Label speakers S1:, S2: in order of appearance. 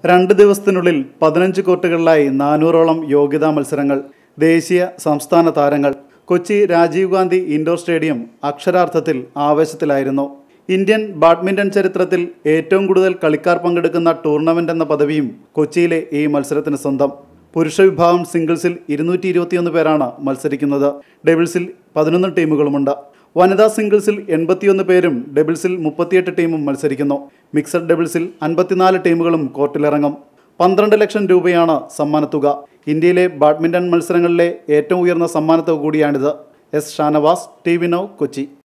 S1: 2 ദിവസത്തിനുള്ളിൽ 15 കോർട്ടുകളിലായി 400ഓളം യോഗ്യതാ മത്സരങ്ങൾ. ദേശീയ സംസ്ഥാന താരങ്ങൾ. കൊച്ചി രാജീവ് ഗാന്ധി ഇൻഡോർ സ്റ്റേഡിയം അക്ഷരാർത്ഥത്തിൽ ആവേശത്തിലായിരുന്നു. ഇന്ത്യൻ ബാഡ്മിൻ്റൺ ചരിത്രത്തിൽ ഏറ്റവും കൂടുതൽ കളിക്കാർ പങ്കെടുക്കുന്ന ടൂർണമെൻ്റ് എന്ന പദവിയും കൊച്ചിയിലെ ഈ മത്സരത്തിന് സ്വന്തം. പുരുഷ വിഭാഗം സിംഗിൾസിൽ 221 പേരാണ് മത്സരിക്കുന്നത്. ഡബിൾസിൽ 11 ടീമുകളുമുണ്ട്. വനിതാ സിംഗിൾസിൽ 81 പേരും ഡബിൾസിൽ 38 ടീമും മത്സരിക്കുന്നു. മിക്സഡ് ഡബിൾസിൽ 54 ടീമുകളും കോർട്ടിലിറങ്ങും. 12 ലക്ഷം രൂപയാണ് സമ്മാനത്തുക. ഇന്ത്യയിലെ ബാഡ്മിൻ്റൺ മത്സരങ്ങളിലെ ഏറ്റവും ഉയർന്ന സമ്മാനത്തുക കൂടിയാണിത്. S Shanavas, TV Now, Kochi.